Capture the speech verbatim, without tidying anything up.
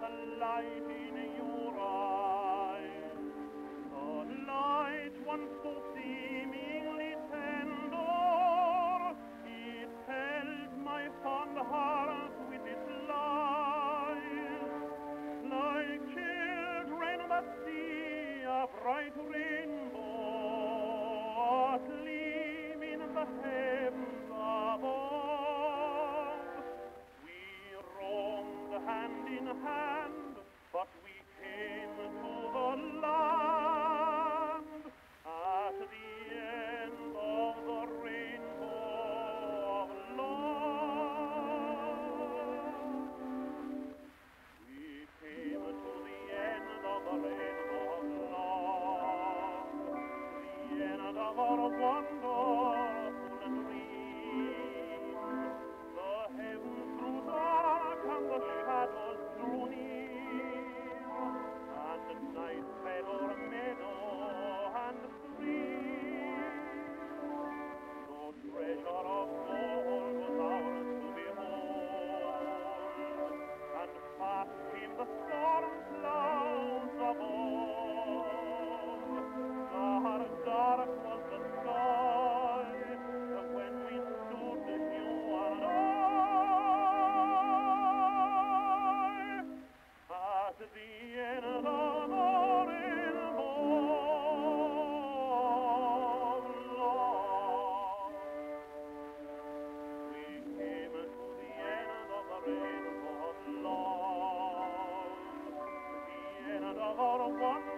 the light in your eyes, the light once so seemingly tender, it held my fond heart with its light, like children that see a bright rainbow gleam in the heavens above. We roamed hand in hand, but we came to the land at the end of the rainbow of love. We came to the end of the rainbow of love, the end of our wonderful dream. The heavens grew dark and the shadows drew near, and night fell o'er meadow and stream. No treasure of gold was ours to behold, and fast came the storm clouds above. Dark, dark was the sky when we stood, you and I, at the end of the rainbow of love. We came to the end of the rainbow of love, the end of our wonderful